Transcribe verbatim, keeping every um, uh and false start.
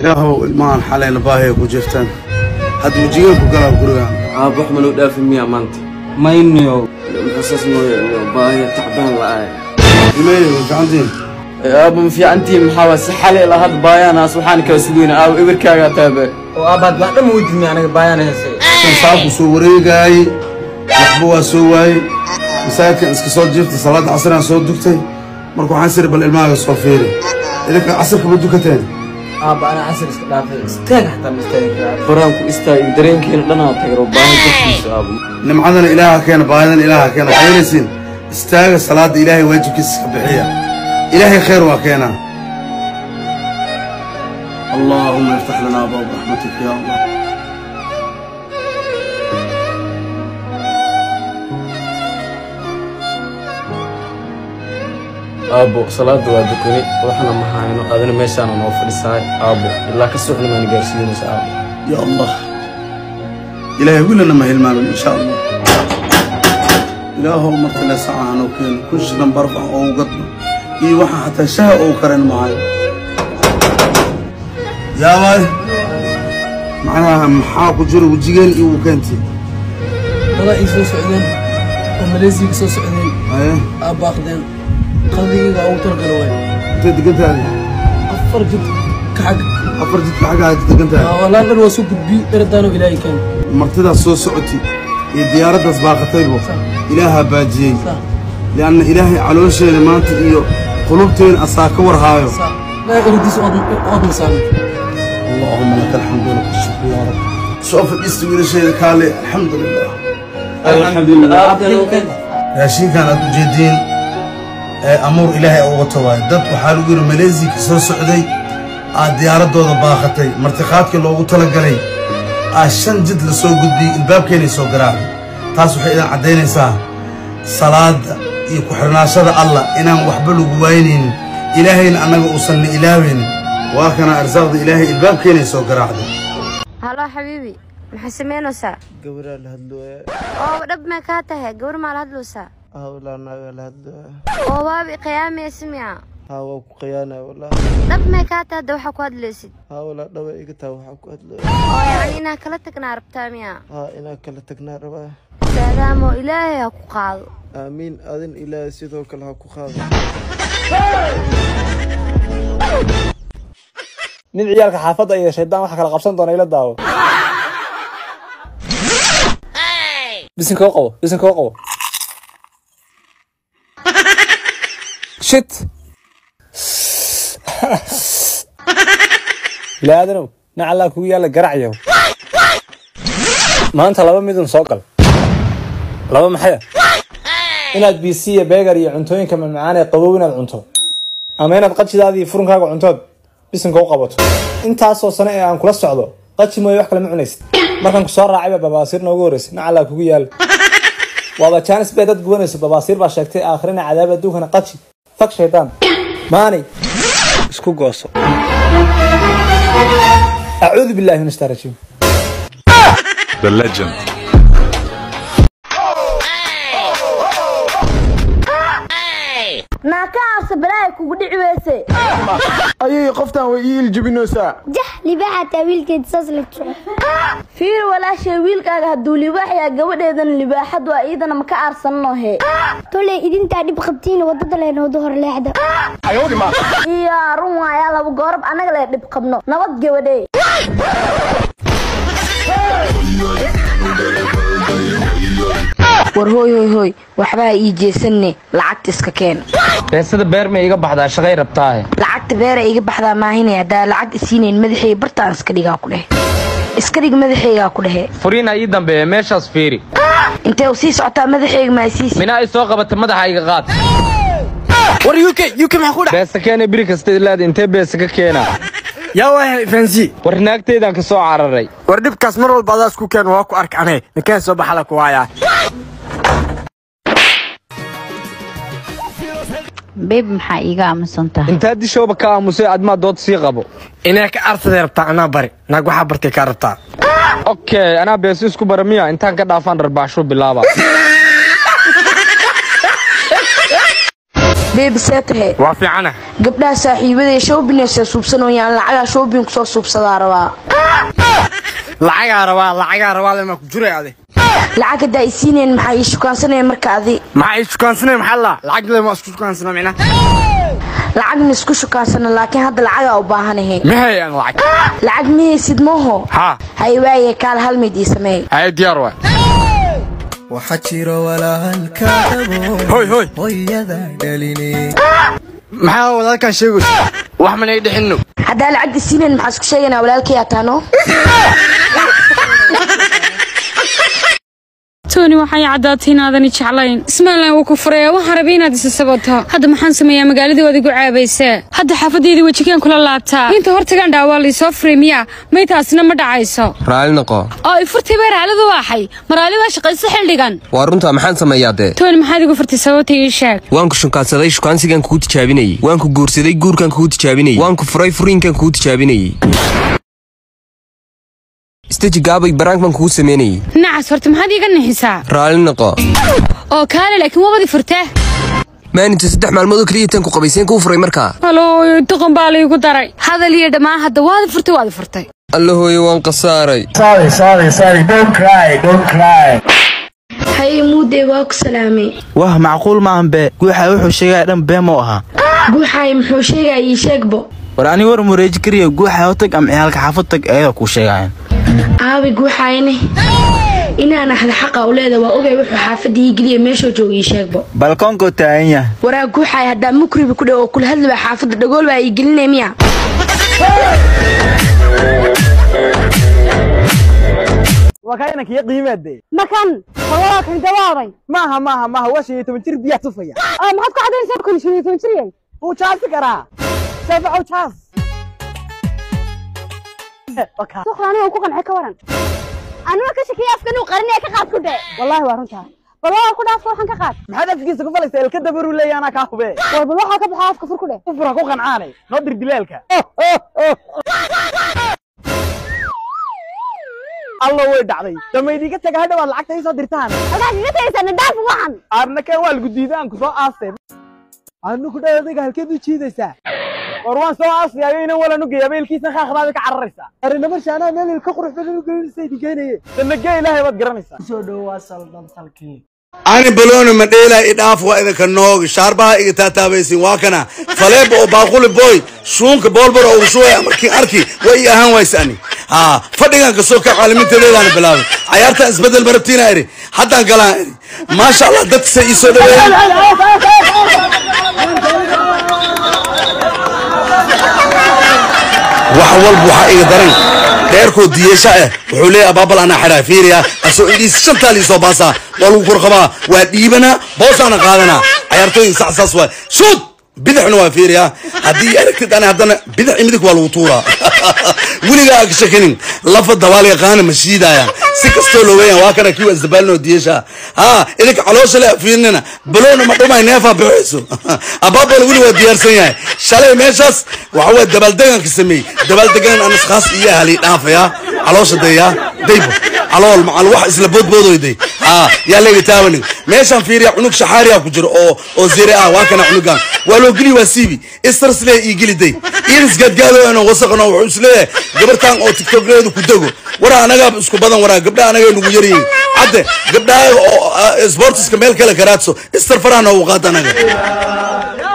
إلهو المان حالين باهي وجفتان هاد وجيك وقلب قرقان أبو أحمد ودافع مية مانت ما إنه محسس إنه باهي تعبان لآي لماذا في عندي أبو في عندي محاولة سحلي إلى هاد بايانا سبحانك وسدوين أو إبركا تابع وأبد بعد ما ودني أنا بايانا هسي صاحب سوري جاي يحبوا سواي مساكن اسكسود جفت صلاة عصر أنا صوت دكتي مركو حاسر بالإلماء الصوفيري إذا عصرك بدكتين أبا أنا عسل استلافي استاج حتى مستاج فرانكو استاج درين كين لنا تجرب باهي تكفيس أبو نمعذن إلهك كان باهي إلهك كان حيرسين استاج صلاة إلهي واجب كيس بحية إلهي خير وكينا اللهم افتح لنا باب رحمتك يا الله أبو صلاة وادكني وإحنا محاينو أذن ميشانا نوفر الساي أبو إلا كسوحنا ما نقارسين أبو يا الله إلهي يقول لنا ما هي المال إن شاء الله إلهه مرتنا ساعة وكين كل شيء برفع أو قطنا إيه واحد حتى شاء أو كرن معي يا باي معناها محاق وجر وجيل إيه وكنتي والله إيش سعودين وماليزيا سو سعودين أيه أبا أخذين قضية أو ترقل وين أنت دقنت هذه أفر جد كحق أفر جد كحق هذه دقنت هذه والله أنا وسوق بي إردانو إلهي كان مرتدا سو سعودي ديارة سباقتي بو إلهها باجي لأن إلهي على شيء ما أنت إيو قلوبتين أساكور هايو صح لا يرديس أود مسامك اللهم لك الحمد ولك الشكر يا رب شوف الاستوى شيء كالي الحمد لله الحمد لله يا شيء كانت جدين أمور إلهي أو وتواي دت وحالو غير ماليزي كسر سعودي الديارة دودا باختي مرتقات كله وطلقلي عشان جد لسوق قدي الباب كان يسوق قرار تاسو حيدا عدين سا صلاة يكحرنا شر الله إنا وحبلو قوينين إلهين أنا أوصلني إلهين وكان أرزاق إلهي الباب كان يسوق قرار هلا حبيبي محسمين سا قبر الهدلو أو رب ما كاته قبر ما الهدلو سا أو لا ناوي الهدلو أو بابي قيامي سمع هاو قيانا ولا رب ما كاته دوحة كواد لسيد هاو لا دوا إيجتا وحا كوادلو أو يعني إنا كلتك نار بتاميا ها إنا كلتك نار سلام إلهي أكو قاضو آمين أذن إلهي سيدو كلها كو خاضو من عيالك حافظة يا شيطان وحكى لقبسان دون إلى الداو بسن كوقو بسن كوقو شت لا أدنو نعلا كويا لقرعيو ما أنت لابا ميدون سوقل لابا محيا إناد بيسية بيغري عنتوين كمان معانا قبوبنا العنتو أما إناد قدش دادي فرنكاكو عنتود بسن كو قبطو intaasoo sano ee aan kula socdo qachi mooy wax kale ma cunaysid markaan ku soo raacay babaasiir noogu horeysay nacala kugu yaal waba chance bay dad guwanayso babaasiir baa sheegtay aakhirina cadaab adduunkana qachi fak shaytaan maani isku gooso a'uudu billahi minash shaytaani the legend ما كاس بلاي كوغدي عويسه أي قفتان ويل جبينوسا جح لباحة تاويل كيد ساسلك فير ولا شي ويل كاغا هدو لباح يا غبدهدن لباحد وا ايدنا ما كارسنو هي تولي idinta dib qabtiin wadada leeno dohor leexda ayoodi ma iya run waa laba goorb anaga le dib qabno nabad gabadhay war hooy hooy hooy waxba ii jeesanne lacagta iska keen beesada beer ma iga baxdaa shaqay rabtaa lacagta beer iga baxdaa maahinay hada lacag isiineen madaxay bartaan iska dhigaa ku dheh iska dhig madaxayga ku dheh furiina ii dambeeyay meeshaas fiiri intee u sii socotaa madaxayga ma isiis mina ay soo qabatay madaxayga qaad war UK UK ma ku dhac beesa keena biri kasta ilaad intee beesa ka keena yaa wahay fancy war naagteedan ka soo cararay war dibkaas mar walba adaas ku keen waa ku ark anay ninkaan soo baxala ku waaya beeb maxaa iiga aamusantaa inta dishooba ka aamusay adma dood sii qabo inaa ka arsaday rabtaa anaa bari naag waxa bartay ka rabtaa okay anaa bees isku baramiya intaan ka dhaafan rarbaasho bilaaba بيبي ساتهي وافي عنه قبلها صاحبتي شوبين سوبسنو يعني لعقا شوبين كسو سوبسدا ربا لعقا ربا لعقا ربا لما كجري هذه لعقا دا يسينين maxay isku kaansanay markaadi maxay isku kaansanay maxalla lacag lama isku kaansanay mina lacag isku shukaansan laakiin hadda lacag u baahanahay maxay aan lacag lacag meesid mooho ha hay waaye kaal hal mid ii sameey hay diyaar waa waxa jiro walaalkaabo hoy hoy hooyada dhaline maxaa walaalkan sheegay wax ma nay dhixino hadda lacag siineen maxaa isku sheeganaa walaalkay ataano توني وحي عداتين هذا نجعلين اسم الله وكفرية وحربين هذه السبتها هذا محن سمية مقالدي وذي قعابيسة هذا حافظي ذي وجهكين كل اللابتا انت هرتقان داوالي صفري مياه ما يتاسنا ما دعايسو رالي نقو اه فرتي بير على ذواحي مرالي واشق السحل لغان وارنتا محن سمية دي توني محادي قفرتي سواتي يشاك وانكو شنكاسداي شكانسيغان كوتي جابيني وانكو غورسداي غوركان كوتي جابيني وانكو فراي فرينكان كوتي جابيني استجي قابي برانك من كوت سميني نعس فرت محادي قلنا حساب رالي نقو او كان لكن ما بدي فرته ما انت صدح مع الموضوع كريتن كو قبيسين كو فري مركا هلو تقن بالي كو داري هذا اللي دما هذا واد فرتي واد فرتي الله هو يوان قصاري sorry sorry sorry don't cry don't cry هاي مودي واك سلامي واه معقول ما انبه غوحا وحو شيغا دن بيمو اها غوحا محو شيغا يي شيغبو وراني ور مريج كريو غوحا وتق ام عيالك حافظتك ايدا كو شيغاين aabi guuxayne inaan ahla xaq u leedahay waa ogay wuxuu xaafadii galiye meesha joogay sheegbo balkoonko taanya waraa guuxay hada mukribi ku dhaw kul hadlaba xaafada dhagool baa ay gelinay miya وكاينك يا قيمتي مكان والله كان جوابي ماها ماها ماها وشي تمجر بيا تفيا اه ما حد قاعد يسوي كل شيء تمجري هو شاف كرا سبع وشاف اوكي سخراني او كقنعي كورن انا ما كشكي افكن وقرني ka qaad ku dhay wallahi waa runta wallahi ku dhaaf waxan ka qaad maxaad afkiisa ku falaysaa ilka dabaru leeyana ka hube war bal waxa ka baxaa afka fur ku dhay fura ku qancaanay noo dir dileelka الله way dhacday dameydii ka taga hadhow lacagta ay soo dirtaan halka iga taysan daaf waxan arna ka wal gudiidaan ku soo aastay aanu ku dhaadayga halkeed u jiidaysaa warwaan soo aastay inaan wala nu geeyo beelkiisa khaqdaada ka cararaysa arina marshaana meel ka qurux badan u geeyay digaynay sanagay ilaahay wad garanaysa soo dhawaa saldan talkii ani baloona ma dheelay idaaf waa idinka noog shaarbaha iga taataabaysin waa kana faleeb oo baaquli boy shuunka boolbar oo shuuya markii arki way ahaan waysani ha fadhigan ka soo ka caalamiinteedana bilaabay ciyaarta isbedel marabtiina iri hadda galaan iri ma sha Allah dad say soo dhaweeyay wax walba waxa iga daran dheerko diyeesha ah wuxuu leeyahay baabal ana xira fiiriya asoo idis shanta li soo baasa wal uu qurqaba waa dhiibana boosana qaadana ciyaartooyin saxsaas waa shoot bidixna waa fiiriya hadii aragtid ana hadana bidix imidik waa lagu tuura wiliga ka shakinin lafa dawaal yaqaan mashiidaya si kasto loo weeyaan waa kana kiwa isdabaalno diyeesha ha idinka caloosha la fiirnina baloona ma dhumay neefa bixiso abaabal wili waa diyaarsan yahay shalay meeshas waxa waa dabaaldegan ka sameey dabaaldegan aan isqaas iyo hali dhaafaya caloosha daya daybo calool macal wax isla boodboodoyday ha yaa leeyahay taawani meeshan fiiriya cunug shaxaariya ku jiro oo oo zire ah waa kana cunugan waa loo gili waa siibi istarsle ii giliday iris gadgaado inuu wasaqno wuxuu isleeyahay gabartan oo tiktok leedu ku dago wara anaga isku badan wara gabdha anaga nagu yariyay hadda gabdha oo sportiska meel kale karaadso istar farahna uu qaad anaga